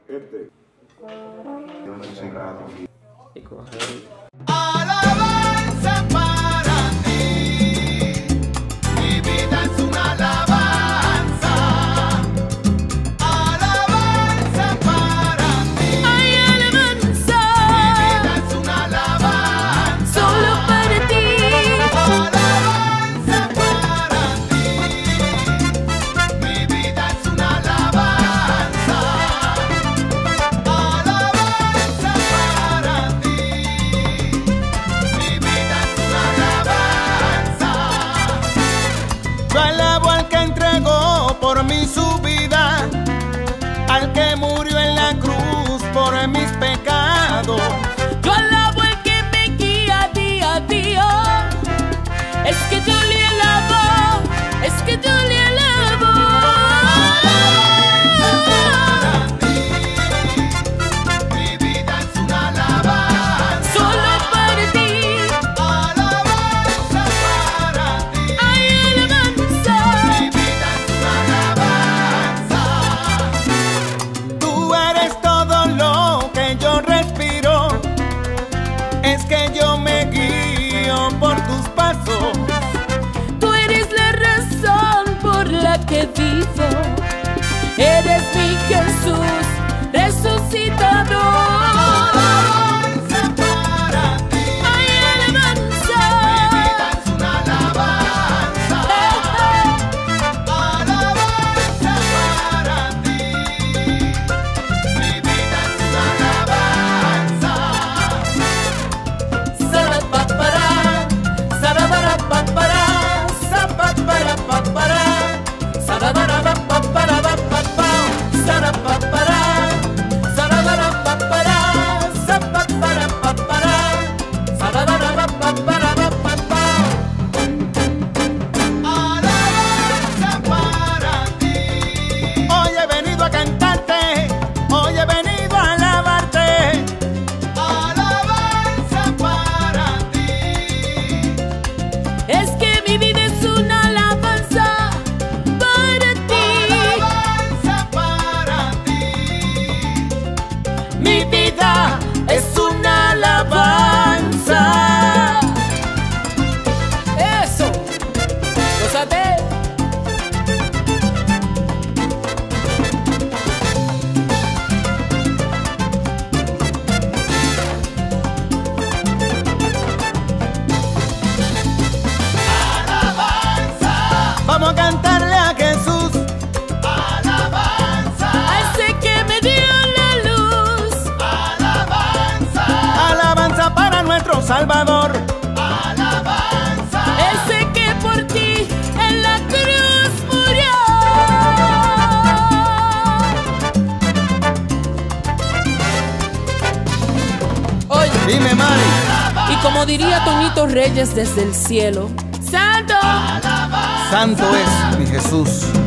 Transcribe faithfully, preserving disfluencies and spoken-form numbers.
Este. Yo me soy grato. Y coge. Alabanza para ti, mi vida es una alabanza. Alabanza para ti, Ay, alabanza, mi vida es una alabanza. solo para ti. Alabanza para ti, mi vida es una alabanza. Alabanza para ti, mi vida es una alabanza. Yo alabo al que entregó por mí su vida, al que murió en la cruz por mis pecados. Yo alabo al que me guía día a día. Es que yo le alabo, es que yo le alabo. Para ti, mi vida es una alabanza. Solo para ti. Alabanza para ti, Ay, alabanza, mi vida es una alabanza. Tú eres todo lo que yo respiro, es que yo me guío por tus pasos. tú eres la razón por la que vivo. Eres mi Jesús resucitado. Alabanza para ti, Ay, alabanza, mi vida es una alabanza. Alabanza para ti, mi vida es una alabanza. Sarapapara, sarabarapapara, sapaparapapara, sarabarapaparapapapa, sarapapara, sarabarapapara, sapaparapapara, sarabarapaparapapa. Alabanza para ti. Hoy he venido a cantarte, hoy he venido a alabarte. Alabanza para ti. Es que mi vida es una alabanza para ti. Alabanza para ti. Mi vida es una alabanza. Eso. Gózate. Vamos a cantarle a Jesús. Alabanza. A ese que me dio la luz. Alabanza. Alabanza para nuestro Salvador. Alabanza. Ese que por ti en la cruz murió. Oye, Dime, Mari. y como diría Toñito Reyes desde el cielo, Santo. Santo es mi Jesús.